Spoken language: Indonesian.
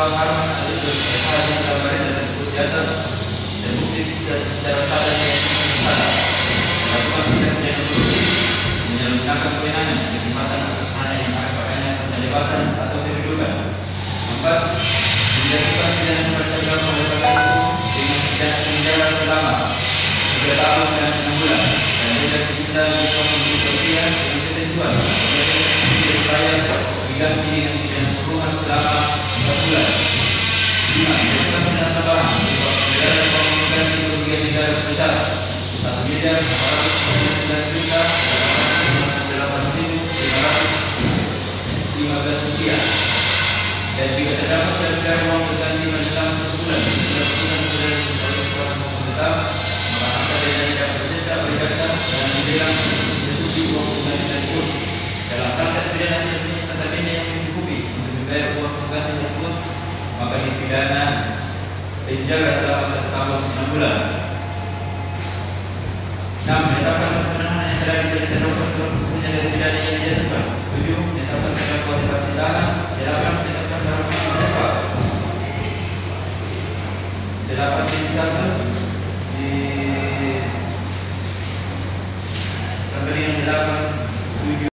bahwa Harman ada kesalahan yang dalam barang tersebut di atas dan bukti secara sadar yang salah melakukan tindak pidana korupsi, menyalahgunakan kewenangan, kesempatan atas anak yang merupakannya keterlibatan atau kedudukan. 4. Menjatuhkan pidana terhadap melakukan itu dengan pidana penjara selama 3 tahun dan 6 bulan dan denda sekitar Rp50.000 dengan ketentuan dibayar diganti dengan pidana kurungan selama 4 bulan. 5. Menjatuhkan pidana tambahan berupa pembedalan uang mengganti kerugian negara sebesar Rp1.909.815 dan jika terdapat gagal uang berganti pada dalam 1 bulan setelah putusan pengadilan mencari kekuatan hukum tetap, maka angka denda tidak berserta berdasar dan menjelang mencukupi uang berganti tersebut. Dalam praktek pidana tidak punya tanda denda yang mencukupi untuk membayar uang berganti tersebut, maka dipidana penjara selama 1 tahun 6 bulan. 6. Menetapkan masa penahanan yang telah diterapkan dalam sebelumnya dari pidana yang dijatuhkan. 7. Menetapkan terdakwa tetap ditahan. 8. Menetapkan terdakwa 8. Menetapkan